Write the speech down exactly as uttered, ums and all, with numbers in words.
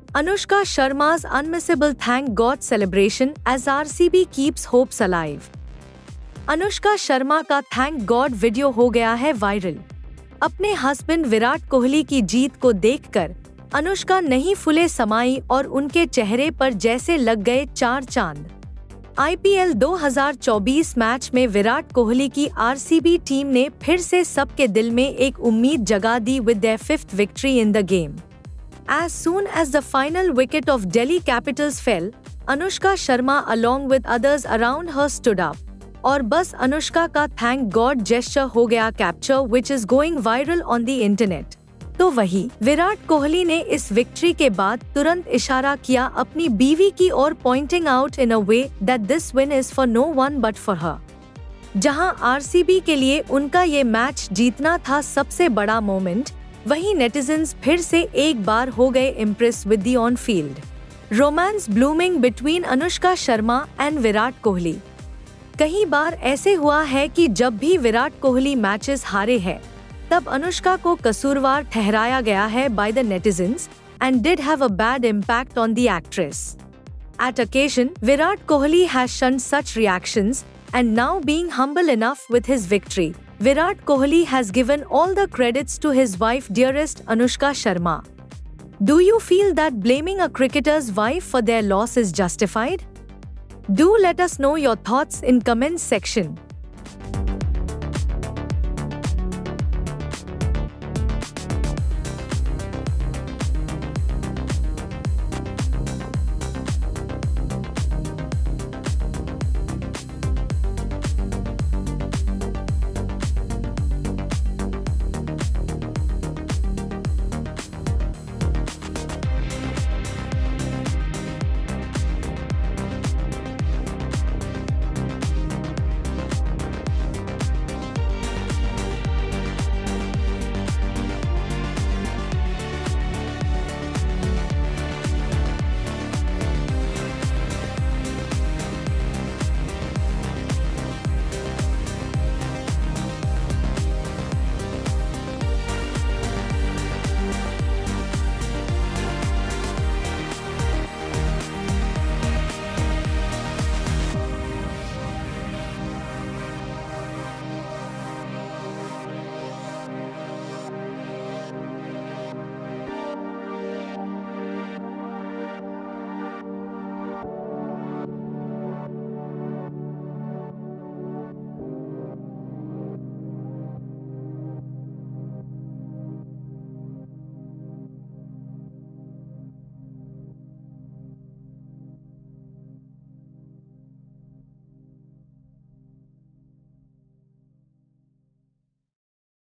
Anushka Sharma's unmissable thank God celebration as R C B keeps hopes alive. Anushka Sharma का thank God video हो गया है viral. अपने husband Virat Kohli की जीत को देखकर अनुष्का नहीं फुले समाई और उनके चेहरे पर जैसे लग गए चार चांद। आई पी एल दो हज़ार चौबीस मैच में विराट कोहली की आर सी बी टीम ने फिर से सबके दिल में एक उम्मीद जगा दी with their fifth victory in the game. As soon as the final wicket of Delhi Capitals fell, Anushka Sharma along with others around her stood up. और बस अनुष्का का थैंक गॉड जेस्चर हो गया capture which is going viral on the internet। तो वही विराट कोहली ने इस victory के बाद तुरंत इशारा किया अपनी बीवी की ओर pointing out in a way that this win is for no one but for her। जहां आर सी बी के लिए उनका ये मैच जीतना था सबसे बड़ा मोमेंट, वहीं नेटिजन्स फिर से एक बार हो गए impress with the on field romance blooming between Anushka Sharma and Virat Kohli. कई बार ऐसे हुआ है कि जब भी विराट कोहली मैचेस हारे हैं, तब अनुष्का को कसूरवार ठहराया गया है by the netizens and did have a bad impact on the actress. At occasion, Virat Kohli has shunned such reactions and now being humble enough with his victory, Virat Kohli has given all the credits to his wife dearest Anushka Sharma. Do you feel that blaming a cricketer's wife for their loss is justified? Do let us know your thoughts in comments section.